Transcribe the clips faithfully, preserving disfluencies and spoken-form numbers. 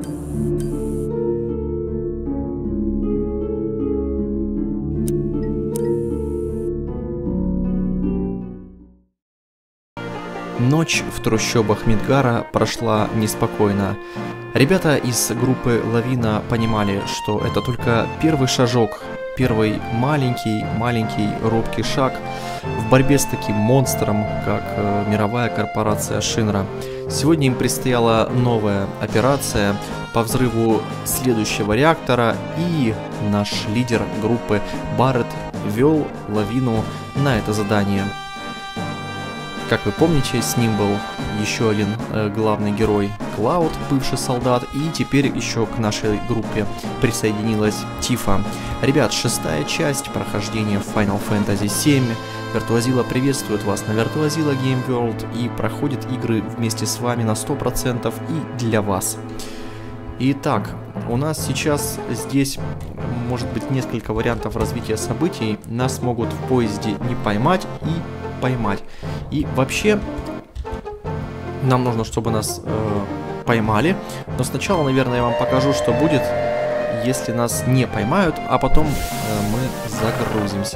Ночь в трущобах Мидгара прошла неспокойно. Ребята из группы Лавина понимали, что это только первый шажок, первый маленький-маленький робкий шаг в борьбе с таким монстром, как э, мировая корпорация Шинра. Сегодня им предстояла новая операция по взрыву следующего реактора, и наш лидер группы Барретт вел Лавину на это задание. Как вы помните, с ним был еще один э, главный герой Клауд, бывший солдат, и теперь еще к нашей группе присоединилась Тифа. Ребят, шестая часть прохождения Final Fantasy семь. Виртуазила приветствует вас на Виртуазила Game World и проходит игры вместе с вами на сто процентов и для вас. Итак, у нас сейчас здесь может быть несколько вариантов развития событий. Нас могут в поезде не поймать и поймать. И вообще нам нужно, чтобы нас э, поймали. Но сначала, наверное, я вам покажу, что будет, если нас не поймают, а потом э, мы загрузимся.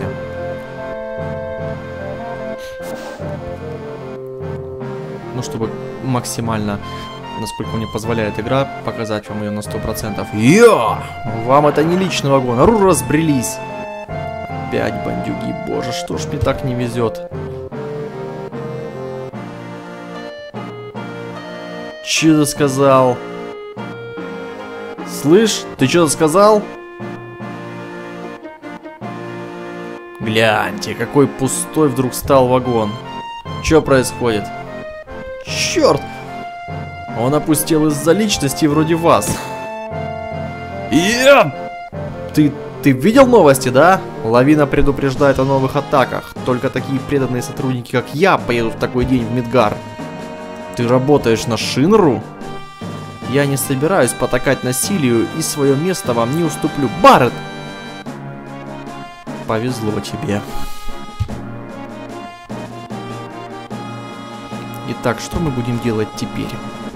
Ну, чтобы максимально, насколько мне позволяет игра, показать вам ее на сто процентов. Йо! Вам это не личный вагон. Ру, разбрелись. Опять бандюги. Боже, что ж мне так не везет. Че ты сказал? Слышь, ты что-то сказал? Гляньте, какой пустой вдруг стал вагон. Что происходит? Черт! Он опустел из-за личности вроде вас. Yeah! Ты, ты видел новости, да? Лавина предупреждает о новых атаках. Только такие преданные сотрудники, как я, поедут в такой день в Мидгар. Ты работаешь на Шинру? Я не собираюсь потакать насилию и свое место вам не уступлю. Барретт! Повезло тебе. Итак, что мы будем делать теперь?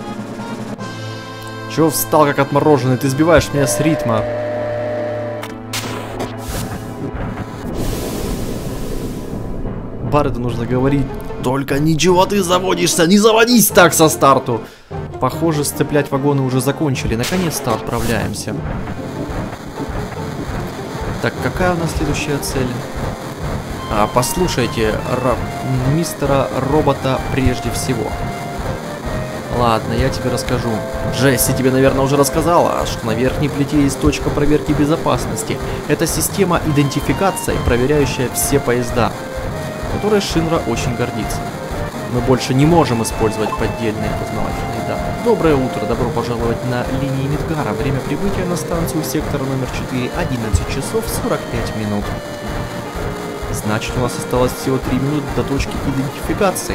Чего встал как отмороженный? Ты сбиваешь меня с ритма. Барретту нужно говорить: только ничего ты заводишься, не заводись так со старту. Похоже, сцеплять вагоны уже закончили. Наконец-то отправляемся. Так, какая у нас следующая цель? А, послушайте, мистера Робота прежде всего. Ладно, я тебе расскажу. Джесси тебе, наверное, уже рассказала, что на верхней плите есть точка проверки безопасности. Это система идентификации, проверяющая все поезда, которой Шинра очень гордится. Мы больше не можем использовать поддельные познавательные данные. Доброе утро, добро пожаловать на линии Мидгара. Время прибытия на станцию сектора номер четыре, одиннадцать часов сорок пять минут. Значит, у нас осталось всего три минуты до точки идентификации.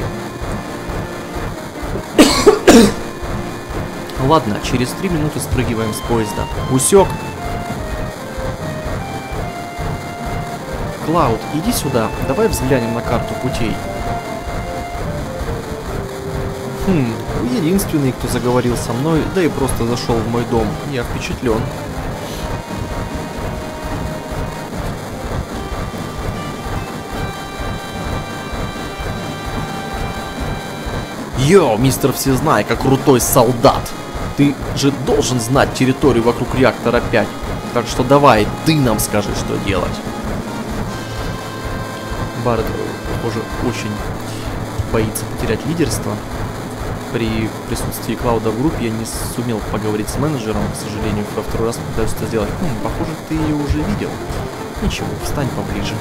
Ладно, через три минуты спрыгиваем с поезда. Усек. Клауд, иди сюда. Давай взглянем на карту путей. Хм, вы единственный, кто заговорил со мной, да и просто зашел в мой дом. Я впечатлен. Йоу, мистер Всезнайка, крутой солдат! Ты же должен знать территорию вокруг реактора пять. Так что давай, ты нам скажи, что делать. Барретт, похоже, очень боится потерять лидерство. При присутствии Клауда в группе я не сумел поговорить с менеджером, к сожалению, во второй раз пытаюсь это сделать. Хм, похоже, ты ее уже видел. Ничего, встань поближе.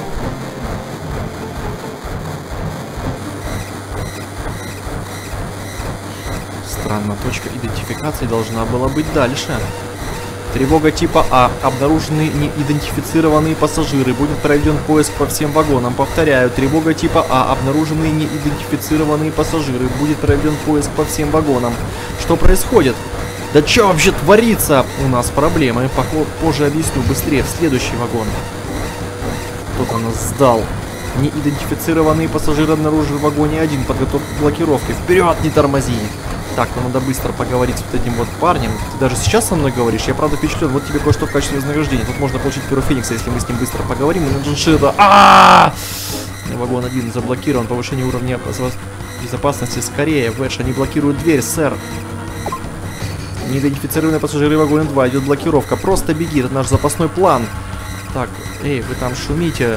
Странно, точка идентификации должна была быть дальше. Тревога типа А. Обнаружены неидентифицированные пассажиры. Будет проведен поиск по всем вагонам. Повторяю, тревога типа А. Обнаружены неидентифицированные пассажиры. Будет проведен поиск по всем вагонам. Что происходит? Да что вообще творится? У нас проблемы. Позже объясню. Быстрее, в следующий вагон. Кто-то нас сдал. Неидентифицированные пассажиры обнаружены в вагоне один. Подготовка к блокировке. Вперед, не тормози. Так, ну надо быстро поговорить с вот этим вот парнем. Ты даже сейчас со мной говоришь? Я правда впечатлен. Вот тебе кое-что в качестве вознаграждения. Тут можно получить перо Феникса, если мы с ним быстро поговорим. И на что-то... А-а-а! Вагон один заблокирован. Повышение уровня безопасности. Скорее, Вэдж, они блокируют дверь, сэр. Неидентифицированные пассажиры вагона два. Идет блокировка. Просто беги, это наш запасной план. Так, эй, вы там шумите.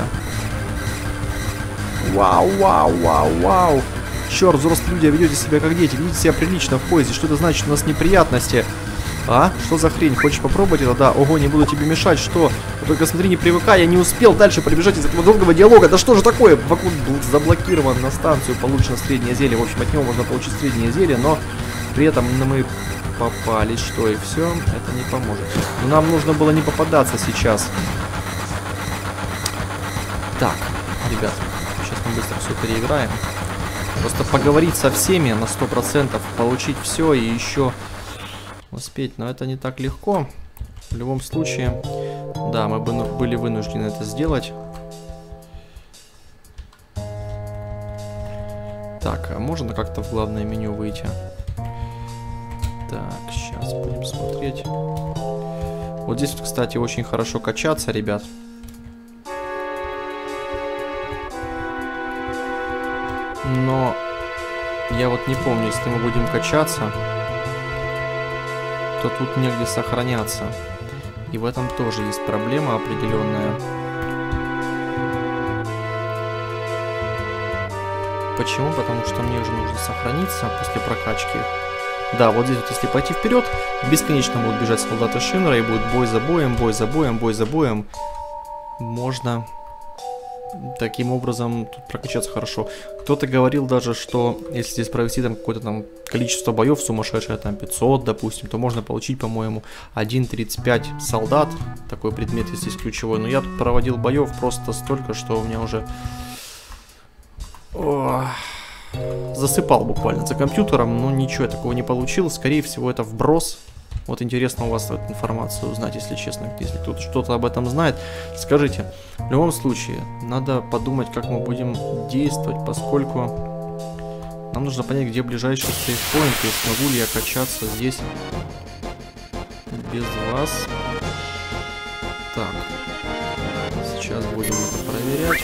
Вау, вау, вау, вау. Черт, взрослые люди, ведете себя как дети. Ведите себя прилично в поезде. Что это значит? У нас неприятности. А? Что за хрень? Хочешь попробовать это? Да. Ого, не буду тебе мешать. Что? Только смотри, не привыкай. Я не успел дальше прибежать из этого долгого диалога. Да что же такое? Вагон был заблокирован на станцию. Получено среднее зелье. В общем, от него можно получить среднее зелье, но при этом мы попались. Что и все? Это не поможет. Но нам нужно было не попадаться сейчас. Так, ребят, сейчас мы быстро все переиграем. Просто поговорить со всеми на сто процентов, получить все и еще успеть. Но это не так легко. В любом случае, да, мы бы были вынуждены это сделать. Так, а можно как-то в главное меню выйти? Так, сейчас будем смотреть. Вот здесь, вот, кстати, очень хорошо качаться, ребят. Но я вот не помню, если мы будем качаться, то тут негде сохраняться. И в этом тоже есть проблема определенная. Почему? Потому что мне уже нужно сохраниться после прокачки. Да, вот здесь вот, если пойти вперед, бесконечно будут бежать солдаты Шинра, и будет бой за боем, бой за боем, бой за боем. Можно... Таким образом тут прокачаться хорошо. Кто-то говорил даже, что если здесь провести там какое-то там количество боев сумасшедшее, там пятьсот, допустим, то можно получить, по-моему, один тридцать пять солдат. Такой предмет здесь ключевой. Но я тут проводил боев просто столько, что у меня уже... Ох... Засыпал буквально за компьютером, но ничего я такого не получил. Скорее всего, это вброс. Вот интересно у вас эту информацию узнать, если честно. Если кто-то что-то об этом знает, скажите. В любом случае, надо подумать, как мы будем действовать, поскольку нам нужно понять, где ближайший сейфпоинт, и смогу ли я качаться здесь без вас. Так, сейчас будем это проверять.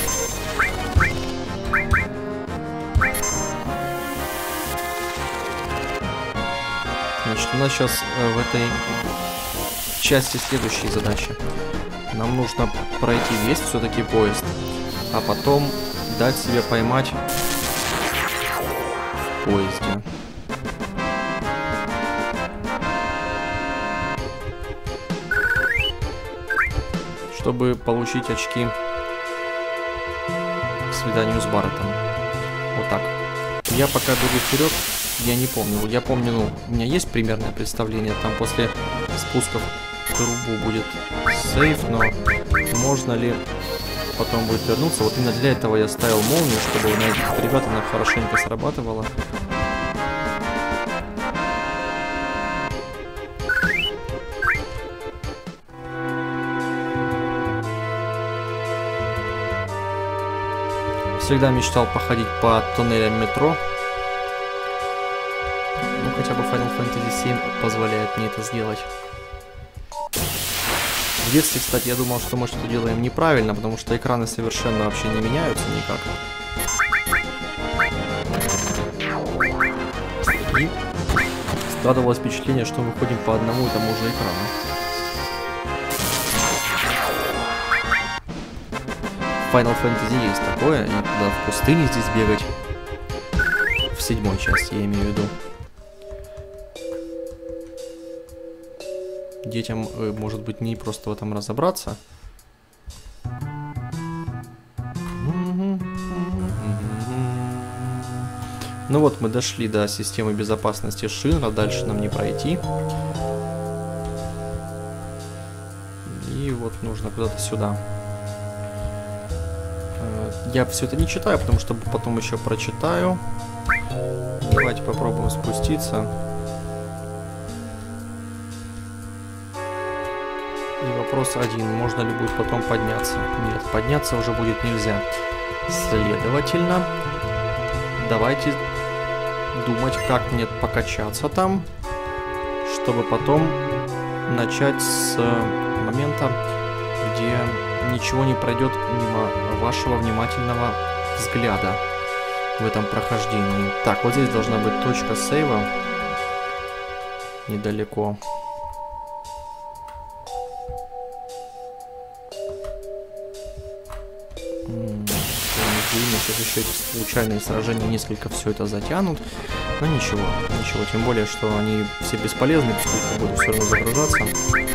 Значит, у нас сейчас э, в этой части следующие задачи. Нам нужно пройти весь все-таки поезд, а потом дать себе поймать в поезде. Чтобы получить очки к свиданию с Барреттом. Вот так. Я пока бегу вперед. Я не помню. Я помню, ну, у меня есть примерное представление. Там после спусков в трубу будет сейф, но можно ли потом будет вернуться? Вот именно для этого я ставил молнию, чтобы на этих ребят она хорошенько срабатывала. Всегда мечтал походить по туннелям метро. Хотя бы Final Fantasy семь позволяет мне это сделать. В детстве, кстати, я думал, что мы что-то делаем неправильно, потому что экраны совершенно вообще не меняются никак. И складывалось впечатление, что мы ходим по одному и тому же экрану. В Final Fantasy есть такое, и куда в пустыне здесь бегать. В седьмой части, я имею в виду. Детям, может быть, не просто в этом разобраться. Ну вот, мы дошли до системы безопасности Шинра, дальше нам не пройти. И вот нужно куда-то сюда. Я все это не читаю, потому что потом еще прочитаю. Давайте попробуем спуститься. И вопрос один. Можно ли будет потом подняться? Нет, подняться уже будет нельзя. Следовательно, давайте думать, как мне покачаться там, чтобы потом начать с момента, где ничего не пройдет мимо вашего внимательного взгляда в этом прохождении. Так, вот здесь должна быть точка сейва. Недалеко. Сейчас еще эти случайные сражения несколько все это затянут. Но ничего, ничего. Тем более, что они все бесполезны, поскольку буду все равно загружаться.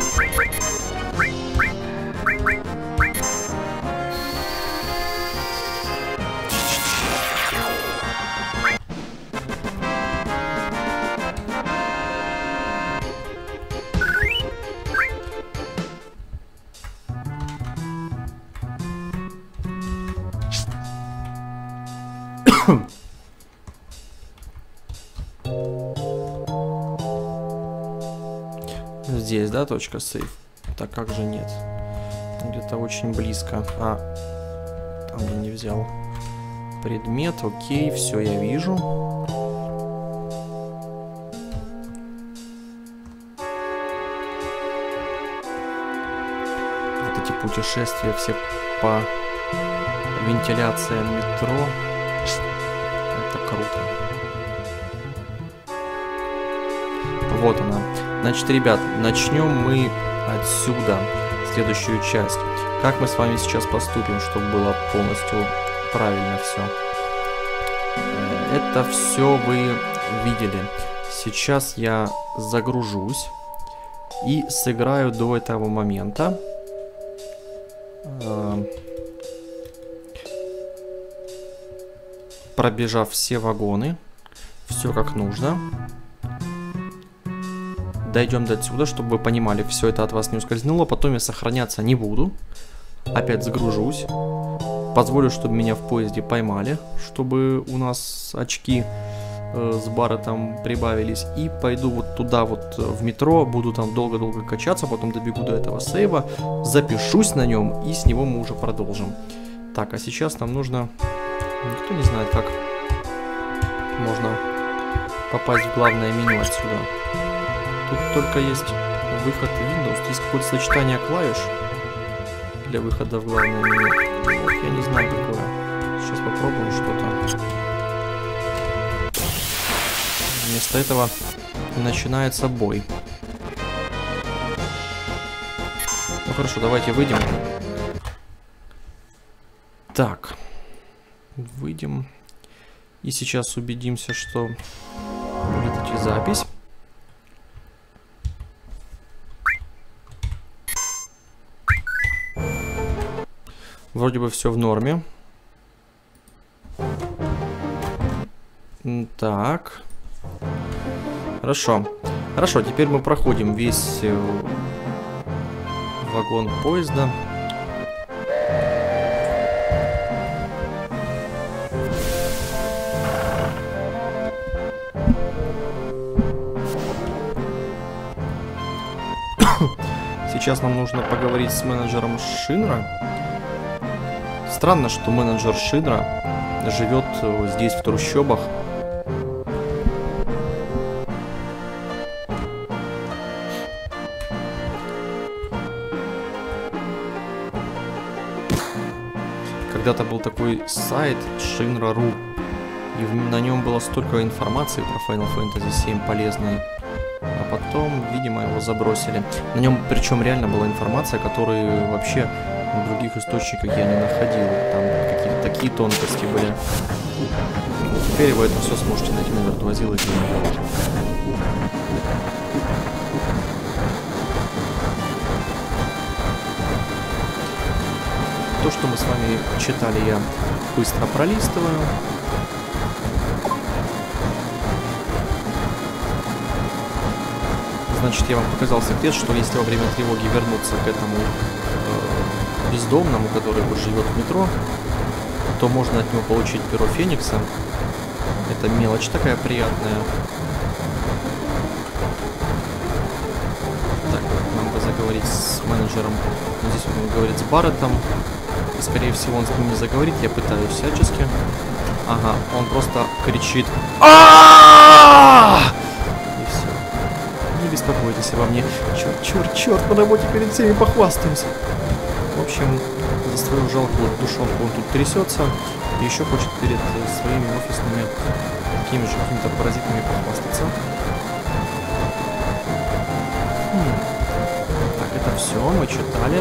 Здесь, да, точка сейв? Так как же нет? Где-то очень близко. А, там я не взял предмет. Окей, все я вижу. Вот эти путешествия все по вентиляциям метро. Это круто. Вот она. Значит, ребят, начнем мы отсюда следующую часть. Как мы с вами сейчас поступим, чтобы было полностью правильно все? Это все вы видели. Сейчас я загружусь и сыграю до этого момента. Пробежав все вагоны, все как нужно. Дойдем до отсюда, чтобы вы понимали, все это от вас не ускользнуло. Потом я сохраняться не буду. Опять загружусь. Позволю, чтобы меня в поезде поймали, чтобы у нас очки э, с Барреттом прибавились. И пойду вот туда вот в метро, буду там долго-долго качаться, потом добегу до этого сейва, запишусь на нем и с него мы уже продолжим. Так, а сейчас нам нужно... Никто не знает, как можно попасть в главное меню отсюда. Тут только есть выход Windows, есть какое-то сочетание клавиш для выхода в главное меню. Вот, я не знаю какое. Сейчас попробуем что-то. Вместо этого начинается бой. Ну хорошо, давайте выйдем. Так. Выйдем. И сейчас убедимся, что будет идти запись. Вроде бы все в норме. Так. Хорошо. Хорошо, теперь мы проходим весь вагон поезда. Сейчас нам нужно поговорить с менеджером Шинра. Странно, что менеджер Шинра живет здесь, в трущобах. Когда-то был такой сайт Шинра точка ру, и на нем было столько информации про Final Fantasy семь полезной. А потом, видимо, его забросили. На нем, причем, реально была информация, которую вообще в других источниках я не находил. Там какие-то такие тонкости были. Теперь вы это все сможете найти на Виртуазиле. То, что мы с вами читали, я быстро пролистываю. Значит, я вам показал секрет, что если во время тревоги вернуться к этому э, бездомному, который вот живет в метро, то можно от него получить перо Феникса. Это мелочь такая приятная. Так, нам бы заговорить с менеджером. Здесь он говорит с Барреттом. И, скорее всего, он с ним не заговорит. Я пытаюсь всячески. Ага, он просто кричит. А-а-а! И все. Не беспокойтесь обо мне. Черт, черт, черт, на работе перед всеми похвастаемся. В общем, за свою жалкую душонку он тут трясется. И еще хочет перед своими офисными такими же какими-то паразитами похвастаться. Хм. Так, это все, мы читали.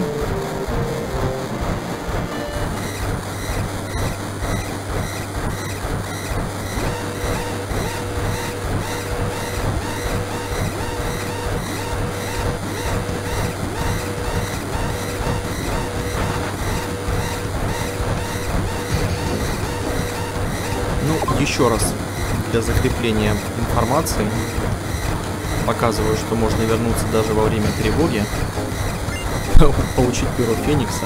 Еще раз для закрепления информации показываю, что можно вернуться даже во время тревоги, получить перо Феникса.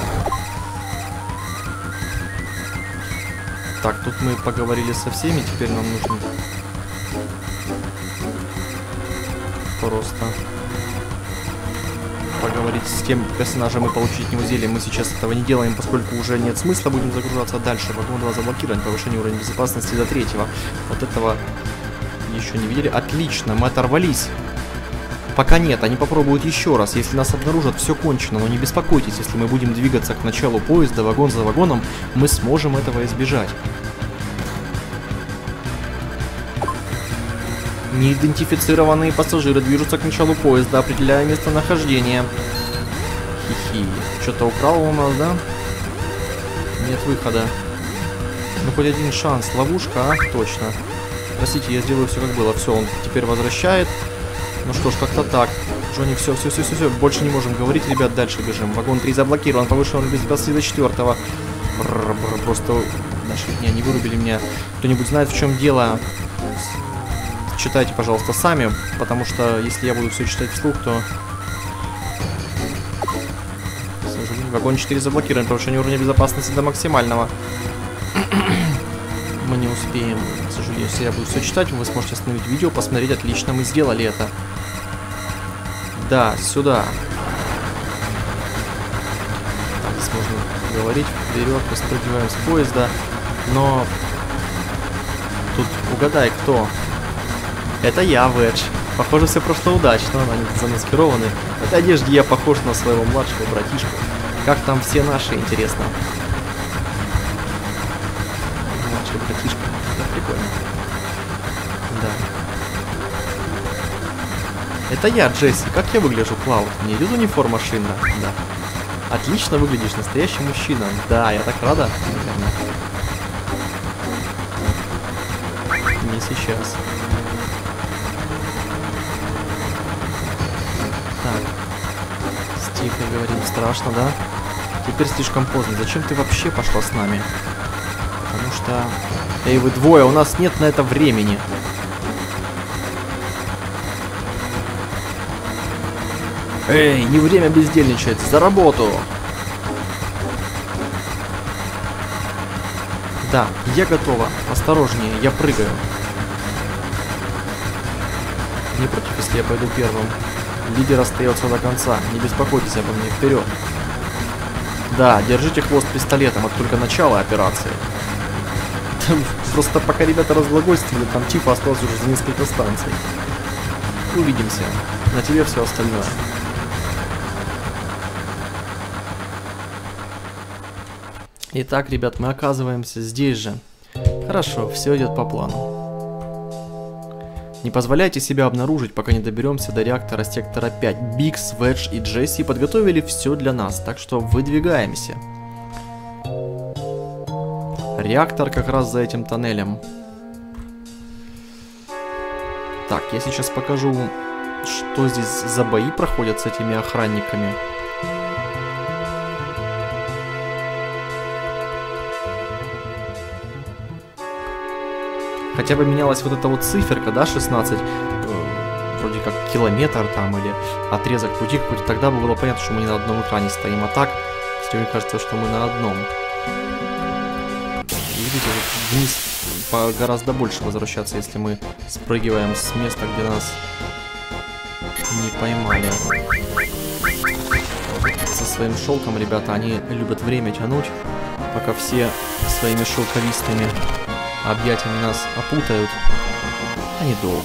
Так, тут мы поговорили со всеми, теперь нам нужно просто поговорить с тем персонажем и получить от него зелье. Мы сейчас этого не делаем, поскольку уже нет смысла, будем загружаться дальше. Вагон два заблокирован, повышение уровня безопасности до третьего. Вот этого еще не видели. Отлично, мы оторвались. Пока нет, они попробуют еще раз. Если нас обнаружат, все кончено. Но не беспокойтесь, если мы будем двигаться к началу поезда, вагон за вагоном, мы сможем этого избежать. Неидентифицированные пассажиры движутся к началу поезда, определяя местонахождение. Хи-хи. Что-то украл у нас, да? Нет выхода. Ну, хоть один шанс. Ловушка, а? Точно. Простите, я сделаю все как было. Все, он теперь возвращает. Ну что ж, как-то так. Джонни, все, все, все, все, все. Больше не можем говорить, ребят, дальше бежим. Вагон три заблокирован, повышен безопасности до четвертого. Просто нашли меня, не вырубили меня. Кто-нибудь знает, в чем дело? Читайте, пожалуйста, сами, потому что если я буду все читать вслух, то... К сожалению, вагон четыре заблокирован, повышение уровня безопасности до максимального. Мы не успеем, к сожалению, если я буду все читать, вы сможете остановить видео, посмотреть, отлично, мы сделали это. Да, сюда. Так, здесь можно говорить, вперед, спрыгиваем с поезда, но... Тут угадай, кто... Это я, Ведж. Похоже, все прошло удачно, они замаскированы. В этой одежде я похож на своего младшего братишку. Как там все наши, интересно. Младший братишка. Это прикольно. Да. Это я, Джесси. Как я выгляжу, Клауд? Мне идет униформа Шинна? Да. Отлично выглядишь, настоящий мужчина. Да, я так рада. Не сейчас. Так. Тихо говорим, страшно, да? Теперь слишком поздно. Зачем ты вообще пошла с нами? Потому что... Эй, вы двое, у нас нет на это времени. Эй, не время бездельничать, за работу! Да, я готова. Осторожнее, я прыгаю. Не против, если я пойду первым? Лидер остается до конца. Не беспокойтесь обо мне. Вперед. Да, держите хвост пистолетом. Это только начало операции. Просто пока ребята разглагольствовали, там типа осталось уже за несколько станций. Увидимся. На тебе все остальное. Итак, ребят, мы оказываемся здесь же. Хорошо, все идет по плану. Не позволяйте себя обнаружить, пока не доберемся до реактора сектора пять. Бикс, Ведж и Джесси подготовили все для нас, так что выдвигаемся. Реактор как раз за этим тоннелем. Так, я сейчас покажу, что здесь за бои проходят с этими охранниками. Хотя бы менялась вот эта вот циферка, да, шестнадцать, э, вроде как километр там, или отрезок пути какой-то, тогда бы было понятно, что мы не на одном экране стоим, а так, мне кажется, что мы на одном. Видите, вот вниз по гораздо больше возвращаться, если мы спрыгиваем с места, где нас не поймали. Со своим шелком, ребята, они любят время тянуть, пока все своими шелковистыми объятиями нас опутают, а недолго.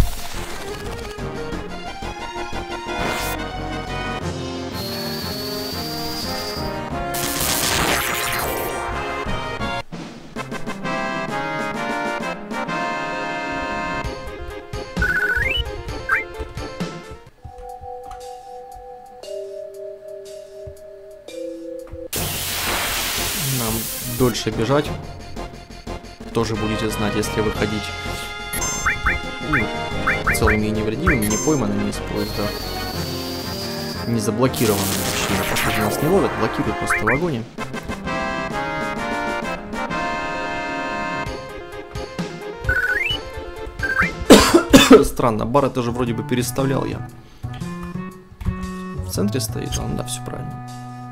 Нам дольше бежать. Тоже будете знать, если выходить ну, целыми и невредимыми, не пойманными из поезда. Не заблокированными, точнее. Поскольку нас не ловят, блокируют просто в вагоне. Странно, бар это же вроде бы переставлял я. В центре стоит он, да, все правильно.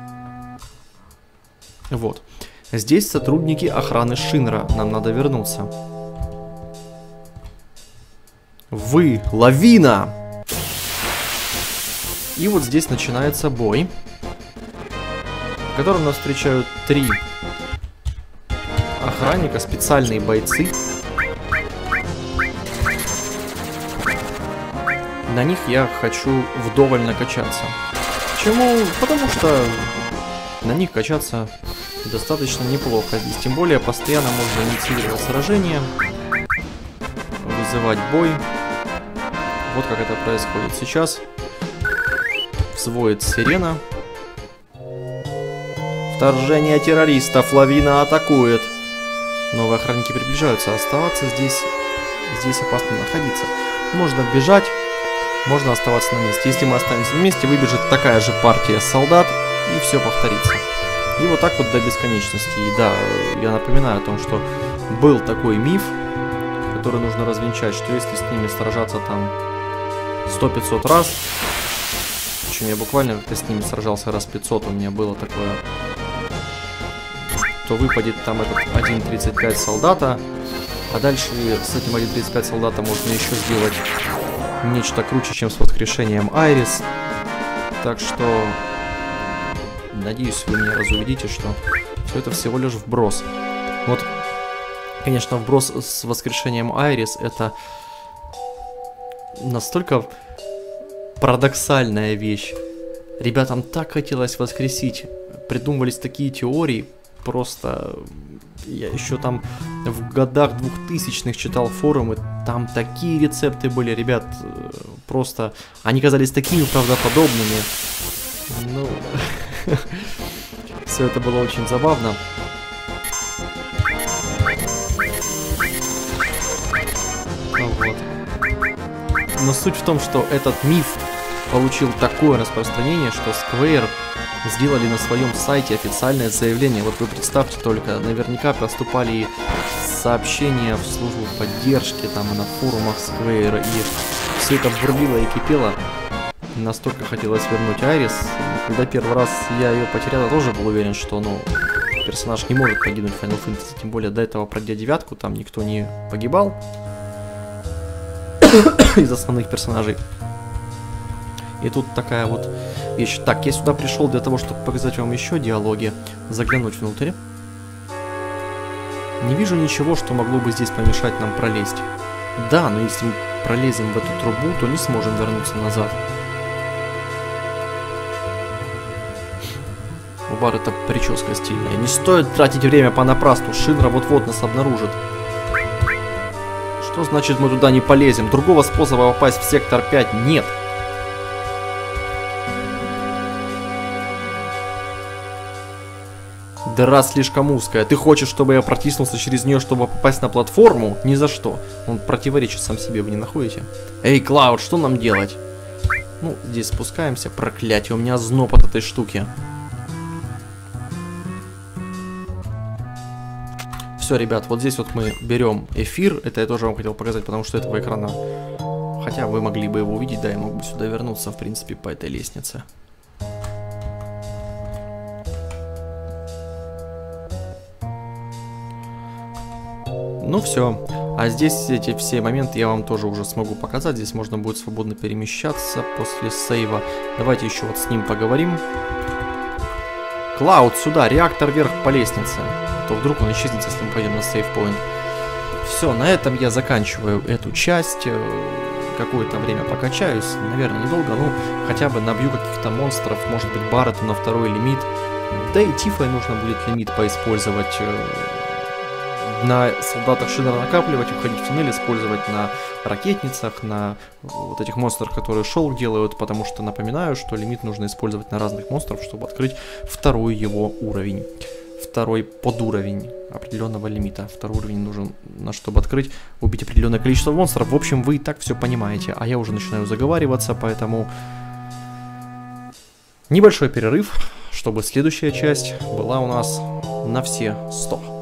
Вот. Здесь сотрудники охраны Шинра. Нам надо вернуться. Вы, лавина! И вот здесь начинается бой, в котором нас встречают три охранника, специальные бойцы. На них я хочу вдоволь накачаться. Почему? Потому что на них качаться достаточно неплохо здесь. Тем более постоянно можно инициировать сражение, вызывать бой. Вот как это происходит сейчас. Взводит сирена. Вторжение террористов. Лавина атакует. Новые охранники приближаются. Оставаться здесь, здесь опасно находиться. Можно бежать, можно оставаться на месте. Если мы останемся на месте, выбежит такая же партия солдат, и все повторится. И вот так вот до бесконечности. И да, я напоминаю о том, что был такой миф, который нужно развенчать, что если с ними сражаться там сто-пятьсот раз, причем я буквально как-то с ними сражался раз пятьсот, у меня было такое, то выпадет там этот один тридцать пять солдата, а дальше с этим один тридцать пять солдата можно еще сделать нечто круче, чем с воскрешением Айрис. Так что надеюсь, вы меня разубедите, что все это всего лишь вброс. Вот, конечно, вброс с воскрешением Айрис — это настолько парадоксальная вещь. Ребятам так хотелось воскресить, придумывались такие теории, просто я еще там в годах двухтысячных читал форумы, там такие рецепты были, ребят, просто они казались такими правдоподобными. Ну, все это было очень забавно. Ну вот. Но суть в том, что этот миф получил такое распространение, что Square сделали на своем сайте официальное заявление. Вот вы представьте только, наверняка поступали сообщения в службу поддержки, там и на форумах Square, и все это бурлило и кипело. Настолько хотелось вернуть Айрис. Когда первый раз я ее потерял, я тоже был уверен, что ну, персонаж не может погибнуть в Final Fantasy. Тем более до этого, пройдя девятку, там никто не погибал из основных персонажей. И тут такая вот вещь. Так, я сюда пришел для того, чтобы показать вам еще диалоги. Заглянуть внутрь. Не вижу ничего, что могло бы здесь помешать нам пролезть. Да, но если мы пролезем в эту трубу, то не сможем вернуться назад. У Бар это прическа стильная. Не стоит тратить время понапрасну. Шинра вот-вот нас обнаружит. Что значит мы туда не полезем? Другого способа попасть в сектор пять нет. Дыра слишком узкая. Ты хочешь, чтобы я протиснулся через нее, чтобы попасть на платформу? Ни за что. Он противоречит сам себе, вы не находите? Эй, Клауд, что нам делать? Ну, здесь спускаемся. Проклятие, у меня зноб от этой штуки. Все, ребят, вот здесь вот мы берем эфир. Это я тоже вам хотел показать, потому что этого экрана... Хотя вы могли бы его увидеть, да, я мог бы сюда вернуться, в принципе, по этой лестнице. Ну все. А здесь эти все моменты я вам тоже уже смогу показать. Здесь можно будет свободно перемещаться после сейва. Давайте еще вот с ним поговорим. Клауд, сюда, реактор вверх по лестнице. То вдруг он исчезнет, если мы пойдем на сейвпоинт. Все, на этом я заканчиваю эту часть. Какое-то время покачаюсь, наверное, недолго, ну, хотя бы набью каких-то монстров, может быть, Баррету на второй лимит. Да и Тифой нужно будет лимит поиспользовать. На солдатах Шидера накапливать, уходить в туннель, использовать на ракетницах, на вот этих монстрах, которые шоу делают, потому что напоминаю, что лимит нужно использовать на разных монстров, чтобы открыть второй его уровень. Второй подуровень определенного лимита. Второй уровень нужен, на чтобы открыть, убить определенное количество монстров. В общем, вы и так все понимаете, а я уже начинаю заговариваться, поэтому небольшой перерыв, чтобы следующая часть была у нас на все сто.